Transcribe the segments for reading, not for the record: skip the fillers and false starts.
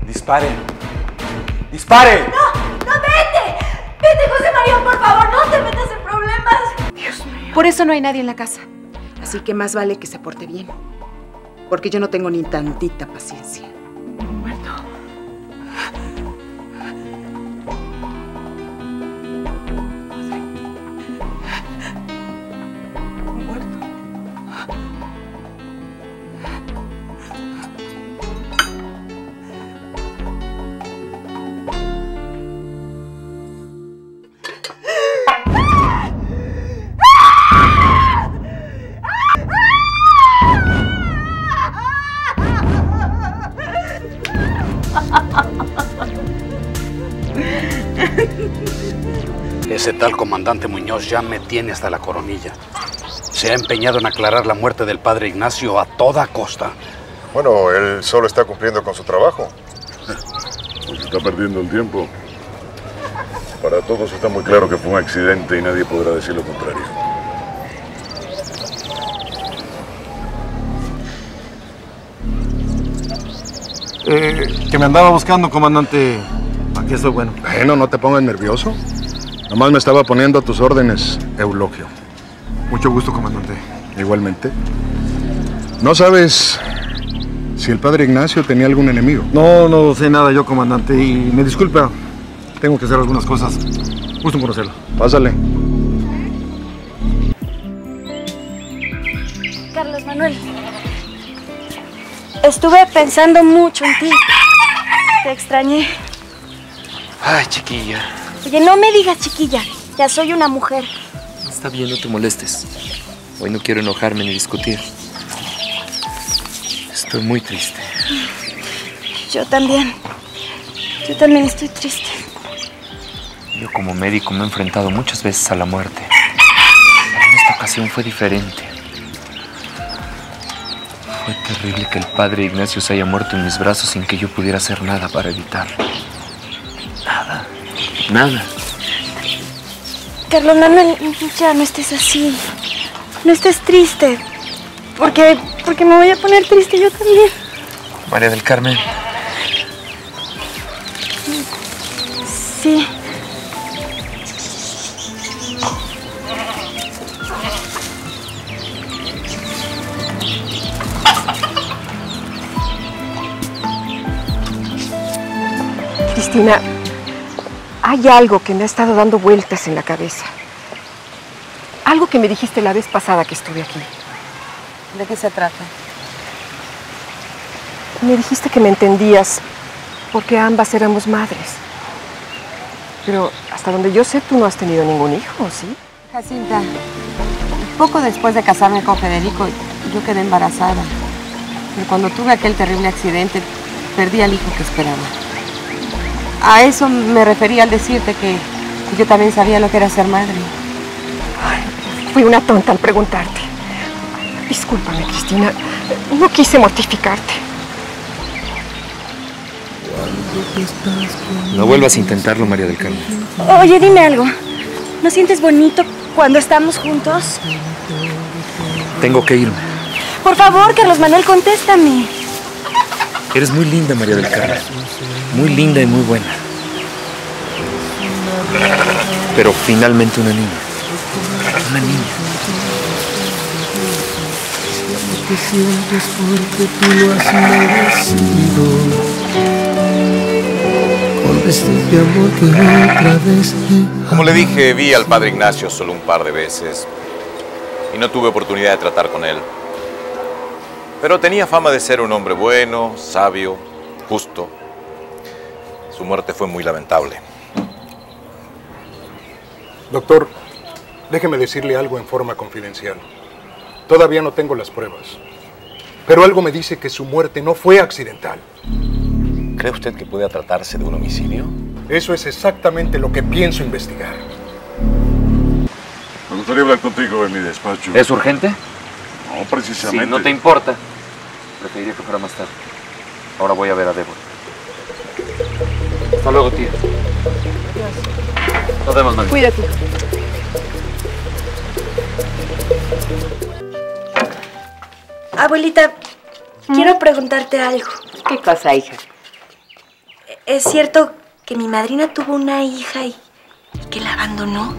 Disparen. ¡Dispare! ¡No, vete! ¡Vete, José María, por favor! ¡No te metas en problemas! Dios mío. Por eso no hay nadie en la casa. Así que más vale que se porte bien. Porque yo no tengo ni tantita paciencia. Muerto. Ese tal comandante Muñoz ya me tiene hasta la coronilla. Se ha empeñado en aclarar la muerte del padre Ignacio a toda costa. Bueno, él solo está cumpliendo con su trabajo. Pues está perdiendo el tiempo. Para todos está muy claro que fue un accidente y nadie podrá decir lo contrario. Que me andaba buscando, comandante. Aquí estoy, bueno. Bueno, no te pongas nervioso. Nomás me estaba poniendo a tus órdenes, Eulogio. Mucho gusto, comandante. Igualmente. ¿No sabes si el padre Ignacio tenía algún enemigo? No sé nada yo, comandante. Y me disculpa, tengo que hacer algunas cosas. Gusto en conocerlo. Pásale. Carlos Manuel, estuve pensando mucho en ti. Te extrañé. Ay, chiquilla. Oye, no me digas chiquilla. Ya soy una mujer. Está bien, no te molestes. Hoy no quiero enojarme ni discutir. Estoy muy triste. Yo también. Yo también estoy triste. Yo como médico me he enfrentado muchas veces a la muerte. Pero en esta ocasión fue diferente. Fue terrible que el padre Ignacio se haya muerto en mis brazos sin que yo pudiera hacer nada para evitarlo. Nada. Carlos Manuel, ya no estés así. No estés triste. Porque me voy a poner triste yo también. María del Carmen. Sí. Cristina, hay algo que me ha estado dando vueltas en la cabeza. Algo que me dijiste la vez pasada que estuve aquí. ¿De qué se trata? Me dijiste que me entendías porque ambas éramos madres. Pero hasta donde yo sé, tú no has tenido ningún hijo, ¿sí? Jacinta, poco después de casarme con Federico, yo quedé embarazada. Pero cuando tuve aquel terrible accidente, perdí al hijo que esperaba. A eso me refería al decirte que yo también sabía lo que era ser madre. Ay, fui una tonta al preguntarte. Discúlpame, Cristina. No quise mortificarte. No vuelvas a intentarlo, María del Carmen. Oye, dime algo. ¿No sientes bonito cuando estamos juntos? Tengo que irme. Por favor, Carlos Manuel, contéstame. Eres muy linda, María del Carmen. Muy linda y muy buena. Pero finalmente una niña. Una niña. Lo que sientes porque tú lo has merecido. Con este amor que otra vez. Como le dije, vi al padre Ignacio solo un par de veces y no tuve oportunidad de tratar con él. Pero tenía fama de ser un hombre bueno, sabio, justo. Su muerte fue muy lamentable. Doctor, déjeme decirle algo en forma confidencial. Todavía no tengo las pruebas, pero algo me dice que su muerte no fue accidental. ¿Cree usted que pueda tratarse de un homicidio? Eso es exactamente lo que pienso investigar. Me gustaría hablar contigo en mi despacho. ¿Es urgente? No, precisamente. Si no te importa, preferiría que fuera más tarde. Ahora voy a ver a Débora. Hasta luego, tía. Nos vemos, mami. Cuídate. Abuelita, quiero preguntarte algo. ¿Qué cosa, hija? ¿Es cierto que mi madrina tuvo una hija y que la abandonó?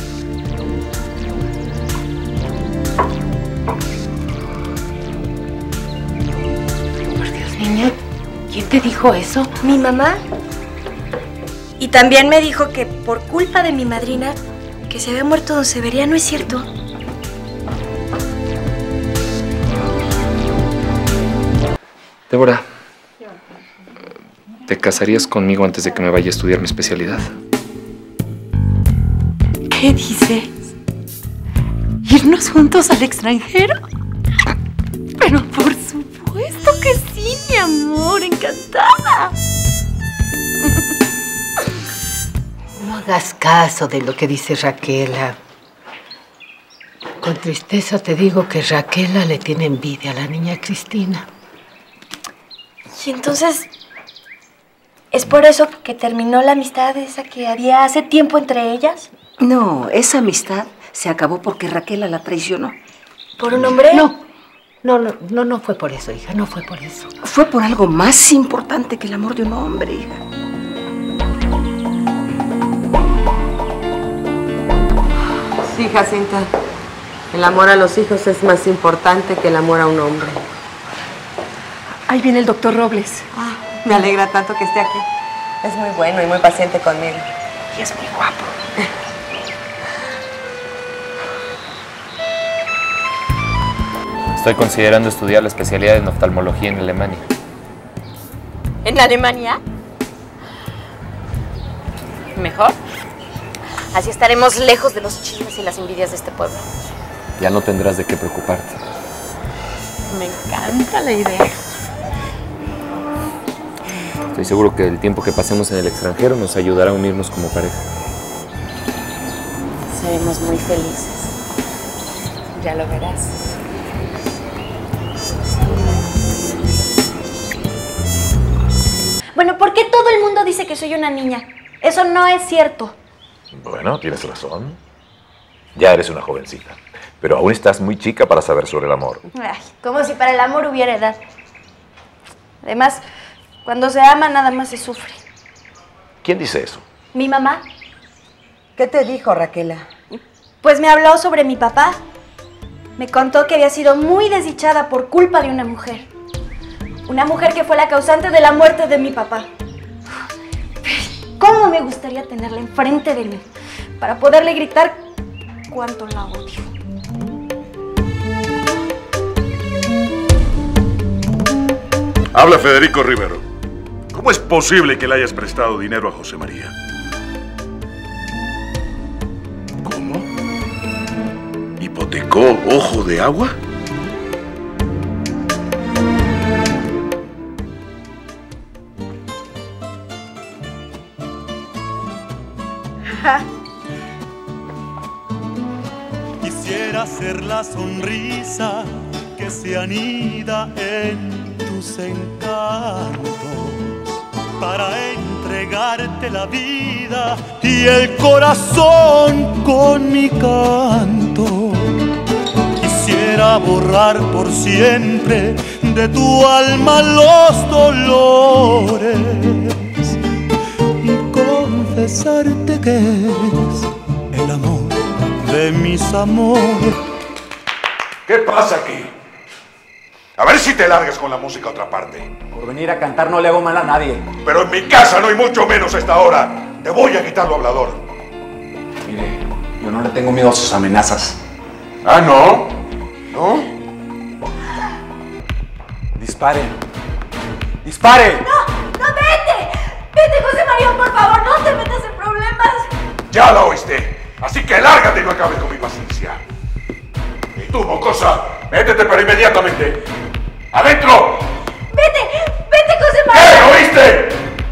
Por Dios, niña, ¿quién te dijo eso? Mi mamá. Y también me dijo que por culpa de mi madrina, que se había muerto don Severiano, ¿es cierto? Débora, ¿te casarías conmigo antes de que me vaya a estudiar mi especialidad? ¿Qué dices? ¿Irnos juntos al extranjero? Pero por supuesto que sí, mi amor, encantada. No hagas caso de lo que dice Raquela. Con tristeza te digo que Raquela le tiene envidia a la niña Cristina. Y entonces, ¿es por eso que terminó la amistad esa que había hace tiempo entre ellas? No, esa amistad se acabó porque Raquela la traicionó. ¿Por un hombre? No fue por eso, hija, no fue por eso. Fue por algo más importante que el amor de un hombre, hija. Sí, Jacinta. El amor a los hijos es más importante que el amor a un hombre. Ahí viene el doctor Robles. Ah, me alegra tanto que esté aquí. Es muy bueno y muy paciente conmigo. Y es muy guapo. Estoy considerando estudiar la especialidad en oftalmología en Alemania. ¿En Alemania? ¿Mejor? Así estaremos lejos de los chismes y las envidias de este pueblo. Ya no tendrás de qué preocuparte. Me encanta la idea. Estoy seguro que el tiempo que pasemos en el extranjero nos ayudará a unirnos como pareja. Seremos muy felices. Ya lo verás. Bueno, ¿por qué todo el mundo dice que soy una niña? Eso no es cierto. Bueno, tienes razón. Ya eres una jovencita. Pero aún estás muy chica para saber sobre el amor. Ay, como si para el amor hubiera edad. Además, cuando se ama nada más se sufre. ¿Quién dice eso? ¿Mi mamá? ¿Qué te dijo, Raquela? Pues me habló sobre mi papá. Me contó que había sido muy desdichada por culpa de una mujer. Una mujer que fue la causante de la muerte de mi papá. ¿Cómo me gustaría tenerla enfrente de mí para poderle gritar cuánto la odio? Habla Federico Rivero. ¿Cómo es posible que le hayas prestado dinero a José María? ¿Cómo? ¿Hipotecó Ojo de Agua? Quisiera ser la sonrisa que se anida en tus encantos para entregarte la vida y el corazón con mi canto. Quisiera borrar por siempre de tu alma los dolores y confesarte que eres el amor de mis amores. ¿Qué pasa aquí? A ver si te largas con la música a otra parte. Por venir a cantar no le hago mal a nadie. Pero en mi casa no hay mucho menos a esta hora. Te voy a quitar lo hablador. Mire, yo no le tengo miedo a sus amenazas. ¿Ah, no? ¿No? Dispare. ¡Dispare! ¡No! ¡No, vete! ¡Vete, José María, por favor! ¡No te metas en problemas! Ya lo oíste. Así que lárgate y no acabes con mi paciencia. Y tú, mocosa, métete pero inmediatamente. ¡Adentro! ¡Vete! ¡Vete, José María! ¿Qué? ¿Oíste?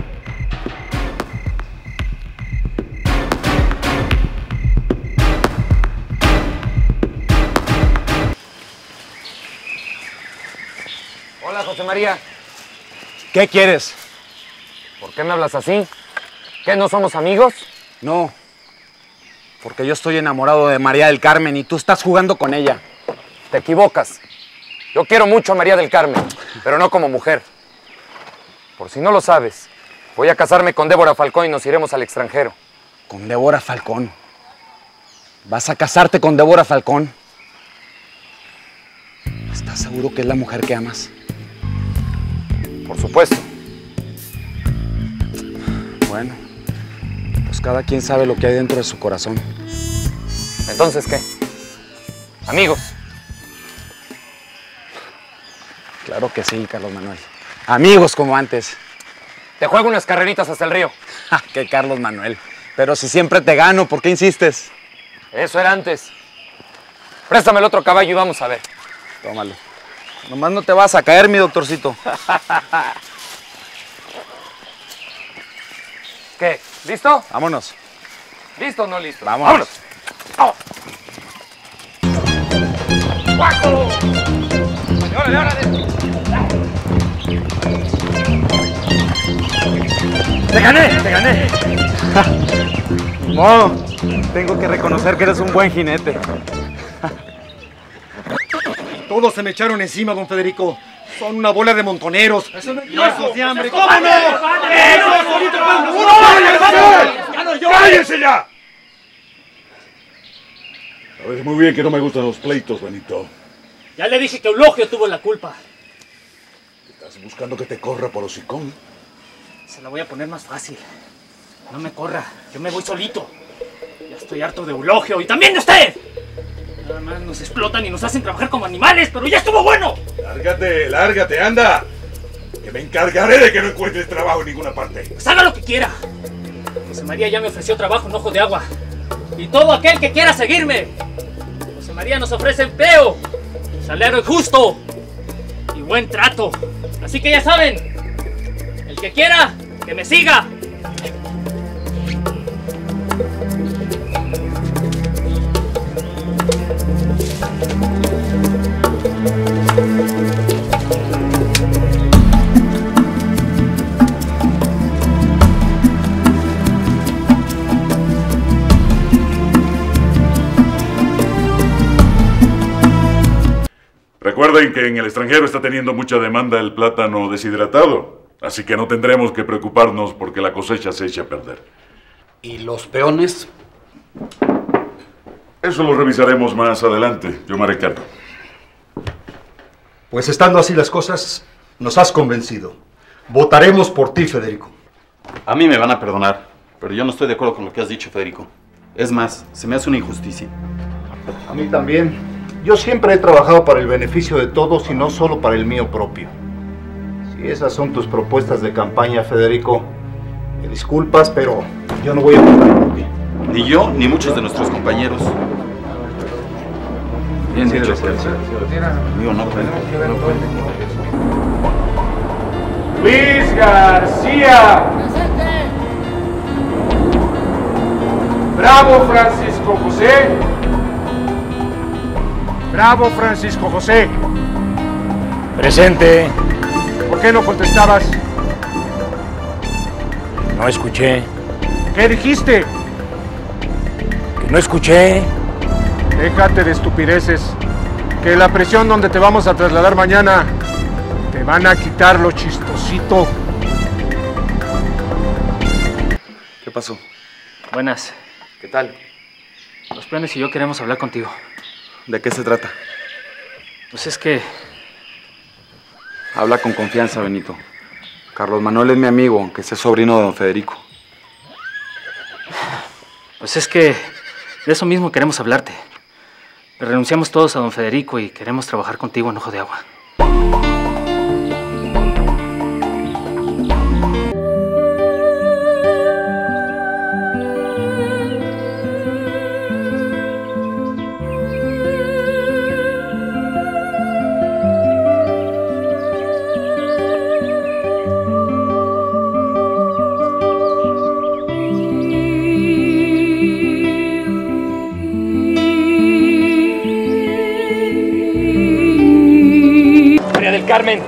Hola, José María. ¿Qué quieres? ¿Por qué me hablas así? ¿Qué, no somos amigos? No. Porque yo estoy enamorado de María del Carmen y tú estás jugando con ella. Te equivocas. Yo quiero mucho a María del Carmen, pero no como mujer. Por si no lo sabes, Voy a casarme con Débora Falcón y nos iremos al extranjero. ¿Con Débora Falcón? ¿Vas a casarte con Débora Falcón? ¿Estás seguro que es la mujer que amas? Por supuesto. Bueno, pues cada quien sabe lo que hay dentro de su corazón. ¿Entonces qué? ¿Amigos? Claro que sí, Carlos Manuel. Amigos como antes. Te juego unas carreritas hasta el río. ¡Qué Carlos Manuel! Pero si siempre te gano, ¿por qué insistes? Eso era antes. Préstame el otro caballo y vamos a ver. Tómalo. Nomás no te vas a caer, mi doctorcito. ¿Qué? ¿Listo? Vámonos. ¿Listo o no listo? Vámonos. ¡Vámonos! ¡Guaco! ¡Órale, órale! ¡Te gané! ¡Te gané! Ni modo. Tengo que reconocer que eres un buen jinete. Todos se me echaron encima, don Federico. Son una bola de montoneros. ¡Locos de hambre! ¿Cómo no? ¡Cállense ya! Sabes muy bien que no me gustan los pleitos, Benito. Ya le dije que Eulogio tuvo la culpa. ¿Estás buscando que te corra por hocicón? Se la voy a poner más fácil. No me corra, yo me voy solito. Ya estoy harto de Eulogio y también de usted. Nada más nos explotan y nos hacen trabajar como animales, pero ya estuvo bueno. Lárgate, lárgate, anda. Que me encargaré de que no encuentres trabajo en ninguna parte. Pues haga lo que quiera. José María ya me ofreció trabajo en Ojo de Agua. Y todo aquel que quiera seguirme. José María nos ofrece empleo, salario justo y buen trato. Así que ya saben, el que quiera, que me siga. Recuerden que en el extranjero está teniendo mucha demanda el plátano deshidratado, así que no tendremos que preocuparnos porque la cosecha se echa a perder. ¿Y los peones? Eso lo revisaremos más adelante, yo me haré cargo. Pues estando así las cosas, nos has convencido. Votaremos por ti, Federico. A mí me van a perdonar, pero yo no estoy de acuerdo con lo que has dicho, Federico. Es más, se me hace una injusticia. A mí también. Yo siempre he trabajado para el beneficio de todos y no solo para el mío propio. Si esas son tus propuestas de campaña, Federico, me disculpas, pero yo no voy a votar por ti. Ni yo, ni muchos de nuestros compañeros. Bien dicho, Digo, no, Luis García. Bravo, Francisco José. Bravo, Francisco José. Presente. ¿Por qué no contestabas? No escuché. ¿Qué dijiste? Que no escuché. Déjate de estupideces. Que la prisión donde te vamos a trasladar mañana te van a quitar lo chistosito. ¿Qué pasó? Buenas. ¿Qué tal? Los peones y yo queremos hablar contigo. ¿De qué se trata? Pues es que... Habla con confianza, Benito. Carlos Manuel es mi amigo, aunque sea sobrino de don Federico. Pues es que de eso mismo queremos hablarte. Renunciamos todos a don Federico y queremos trabajar contigo en Ojo de Agua. Carmen.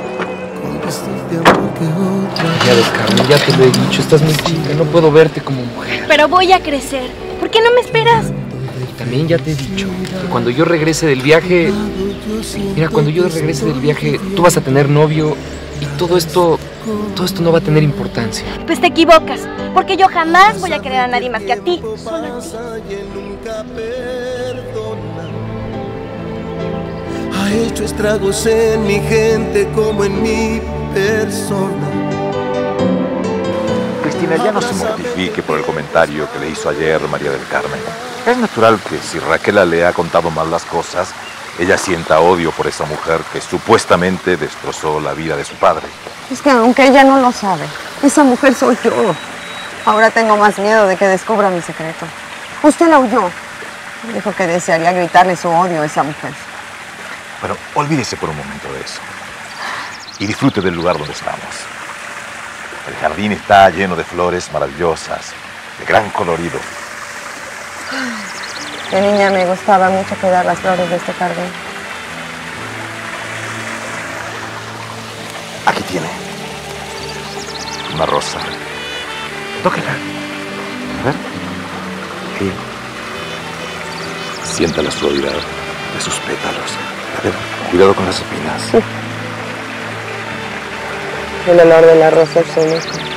Ya del Carmen, ya te lo he dicho, estás muy chica, no puedo verte como mujer. Pero voy a crecer. ¿Por qué no me esperas? También ya te he dicho que cuando yo regrese del viaje... Mira, cuando yo regrese del viaje, tú vas a tener novio Y todo esto no va a tener importancia. Pues te equivocas, porque yo jamás voy a querer a nadie más que a ti. Solo a ti. Ha hecho estragos en mi gente como en mi persona. Cristina, ya no se mortifique por el comentario que le hizo ayer María del Carmen. Es natural que si Raquel le ha contado mal las cosas, ella sienta odio por esa mujer que supuestamente destrozó la vida de su padre. Es que aunque ella no lo sabe, esa mujer soy yo. Ahora tengo más miedo de que descubra mi secreto. Usted la huyó. Dijo que desearía gritarle su odio a esa mujer. Bueno, olvídese por un momento de eso. Y disfrute del lugar donde estamos. El jardín está lleno de flores maravillosas, de gran colorido. De niña me gustaba mucho cuidar las flores de este jardín. Aquí tiene. Una rosa. Tóquela. A ver. Sí. Sienta la suavidad de sus pétalos. A ver, cuidado con las espinas. Sí. El olor de la rosa es único.